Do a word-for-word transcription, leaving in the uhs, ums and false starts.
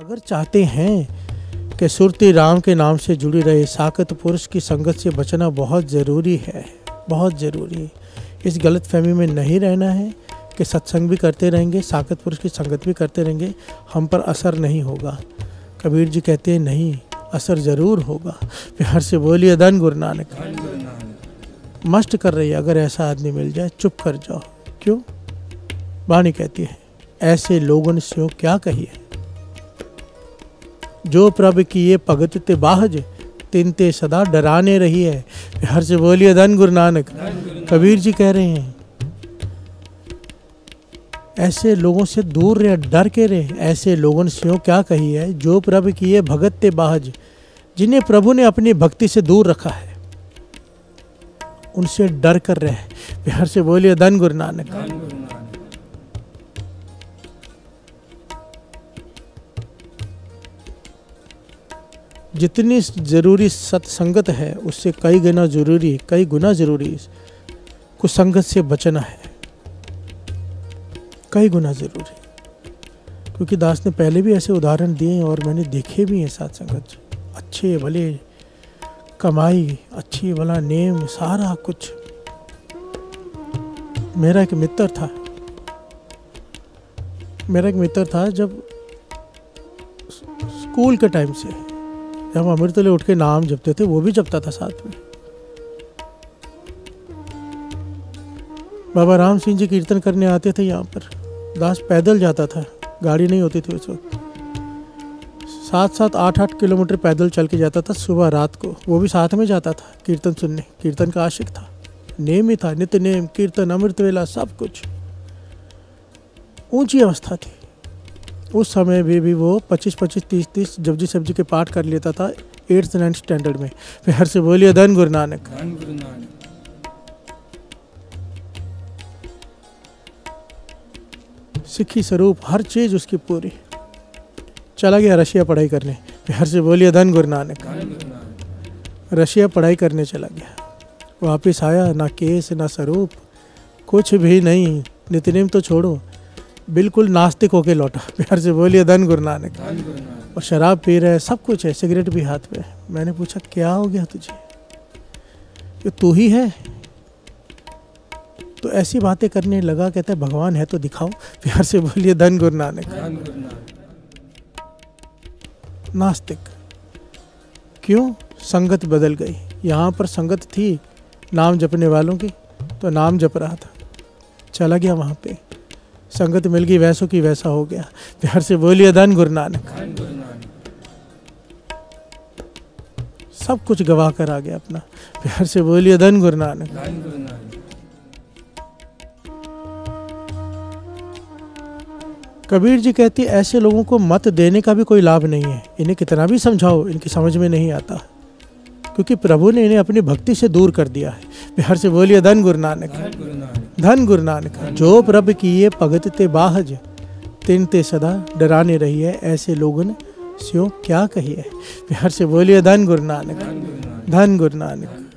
अगर चाहते हैं कि सुरती राम के नाम से जुड़ी रहे, साकत पुरुष की संगत से बचना बहुत ज़रूरी है, बहुत ज़रूरी है। इस गलत फहमी में नहीं रहना है कि सत्संग भी करते रहेंगे, साकत पुरुष की संगत भी करते रहेंगे, हम पर असर नहीं होगा। कबीर जी कहते हैं नहीं, असर ज़रूर होगा। प्यार से बोलिए धन गुरु नानक। मस्ट कर रही है, अगर ऐसा आदमी मिल जाए चुप कर जाओ। क्यों? वाणी कहती है ऐसे लोगों से क्या कहिए, जो प्रभु की ये भगत ते बाहज तिन ते सदा डराने रही है। प्यार से बोलिए धन गुरु नानक। कबीर जी कह रहे हैं ऐसे लोगों से दूर रहे, डर के रहे। ऐसे लोगों से क्या कही है, जो प्रभु की ये भगत ते बाहज, जिन्हें प्रभु ने अपनी भक्ति से दूर रखा है, उनसे डर कर रहे। प्यार से बोलिए धन गुरु नानक। जितनी जरूरी सत्संगत है उससे कई गुना जरूरी कई गुना जरूरी कुसंगत से बचना है, कई गुना जरूरी। क्योंकि दास ने पहले भी ऐसे उदाहरण दिए हैं और मैंने देखे भी हैं। सत्संगत अच्छे भले कमाई, अच्छी भला नेम, सारा कुछ। मेरा एक मित्र था मेरा एक मित्र था जब स्कूल के टाइम से, जब अमृतले उठ के नाम जपते थे, वो भी जपता था साथ में। बाबा राम सिंह जी कीर्तन करने आते थे यहाँ पर। दास पैदल जाता था, गाड़ी नहीं होती थी उस वक्त। सात सात आठ आठ किलोमीटर पैदल चल के जाता था सुबह रात को। वो भी साथ में जाता था कीर्तन सुनने। कीर्तन का आशिक था, नेम ही था, नित्य नेम, कीर्तन, अमृत वेला, सब कुछ। ऊंची अवस्था थी उस समय भी, भी वो पच्चीस पच्चीस तीस तीस जपजी सब्जी के पाठ कर लेता था एट्थ नाइन्थ स्टैंडर्ड में। प्यार से बोलिए धन गुरु नानक। सिक्खी स्वरूप हर चीज उसकी पूरी। चला गया रशिया पढ़ाई करने। प्यार से बोलिए धन गुरु नानक। रशिया पढ़ाई करने चला गया, वापिस आया, ना केस ना स्वरूप, कुछ भी नहीं। नित्यनेम तो छोड़ो, बिल्कुल नास्तिक होके लौटा। प्यार से बोलिए धन गुरु नानक। और शराब पी रहा है, सब कुछ है, सिगरेट भी हाथ पे। मैंने पूछा क्या हो गया तुझे, ये तू ही है? तो ऐसी बातें करने लगा। कहता है भगवान है तो दिखाओ। प्यार से बोलिए धन गुरु नानक। नास्तिक क्यों? संगत बदल गई। यहाँ पर संगत थी नाम जपने वालों की, तो नाम जप रहा था। चला गया वहाँ पे, संगत मिल गई, वैसों की वैसा हो गया। प्यार से बोलिए धन गुरु नानक। सब कुछ गवा कर आ गया अपना। प्यार से बोलिए धन गुरु नानक। कबीर जी कहती ऐसे लोगों को मत देने का भी कोई लाभ नहीं है। इन्हें कितना भी समझाओ, इनकी समझ में नहीं आता, क्योंकि प्रभु ने इन्हें अपनी भक्ति से दूर कर दिया है। प्यार से बोलिए धन गुरु नानक। धन गुरु नानक। जो प्रभु की ये भगत ते बाहज तिन ते सदा डराने रही है, ऐसे लोगों ने स्यों क्या कही है। प्यार से बोलिए धन गुरु नानक। धन गुरु नानक।